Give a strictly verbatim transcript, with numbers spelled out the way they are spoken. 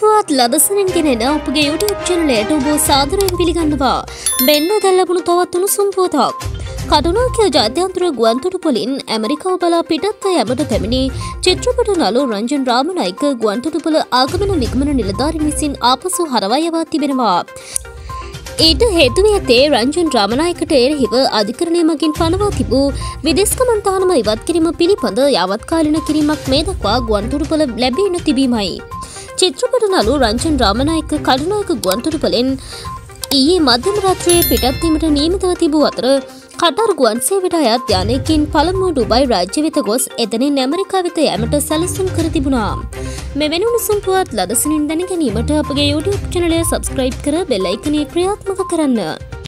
සුම්පුවත් ලදසනින් ගෙනෙන අපගේ YouTube channel ඔබ සාදරයෙන් පිළිගන්නවා. මෙන්න දැන් ලැබුණු තවත් උණුසුම් පුවතක්. කටුනායක ජාත්‍යන්තර ගුවන්තොටුපොළින් ඇමරිකාව බලා පිටත් යෑමට පැමිණි චිත්‍රපට නළු රංජන් රාමනායක ගුවන්තොටුපොළ ආගමන නිගමන නිලධාරීන් විසින් ආපසු හරවා යවා තිබෙනවා. ඊට හේතුව ඇත්තේ රංජන් රාමනායකට එරෙහිව අධිකරණය මගින් පනවා තිබූ විදේශ ගමන් තහනම ඉවත් කිරීම පිළිබඳ යාවත්කාලින කිරීමක් මේ දක්වා ගුවන්තොටුපොළ ලැබී නොතිබීමයි. චිත්‍රපට නළු රංජන් රාමනායක කටුනායක ගුවන්තොටුපොළෙන් ඊයේ මධ්‍යම රාත්‍රියේ පිටත් වීමට නියමිතව තිබූ අතර කටාර් ගුවන් සේවයට අයත් යානයකින් පළමුව ඩුබයි රාජ්‍ය වෙත ගොස් එතනින් ඇමරිකාව වෙත යෑමට සැලසුම් කර තිබුණා. මෙවැනි උණුසුම් පුවත් ලදසනින් දැන ගැනීමට අපගේ YouTube channel එක subscribe කර බෙල් අයිකනය ක්‍රියාත්මක කරන්න.